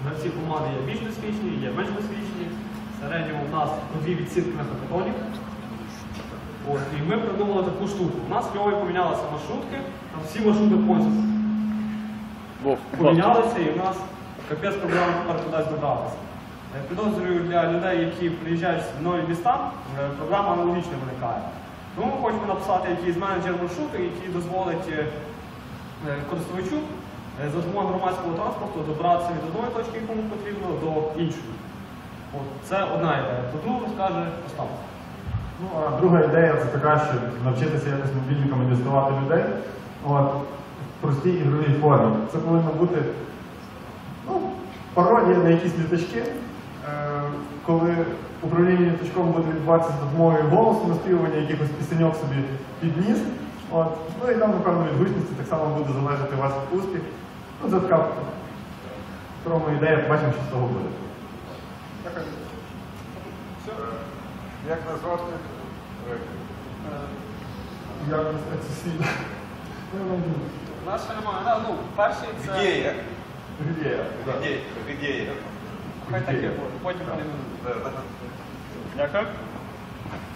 Гравці команди є більш досвідчені, є менш досвідчені. В середньому у нас по 2 відсітки на хакатоні. І ми придумали таку штуку. У нас кльово помінялися маршрутки, там всі маршрути повністю помінялися, і у нас капець проблема тепер кудись добратися. Підозрюю, для людей, які приїжджають в нові міста, проблема аналогічно виникає. Тому ми хочемо написати якийсь менеджер маршруту, який дозволить користувачу за допомогою громадського транспорту добратися від одної точки, яку йому потрібно, до іншої. Це одна ідея. Про другу розкаже Остап. Ну, а друга ідея це така, що навчитися якось мобільниками діставати людей в простій ігровій формі. Це повинно бути пародія на якісь літачки, коли управління літачком буде відбуватися з допомогою голосу, наспівування якихось пісеньок собі під ніс. Ну і там, напевно, від гучності так само буде залежати ваш успіх. Це така промо-ідея, побачимо, що з того буде. Як назвати проєкт? Як назвати свій? У нас ще немає. Перший це... Ідея. Хай таке буде, потім будемо. Дякую.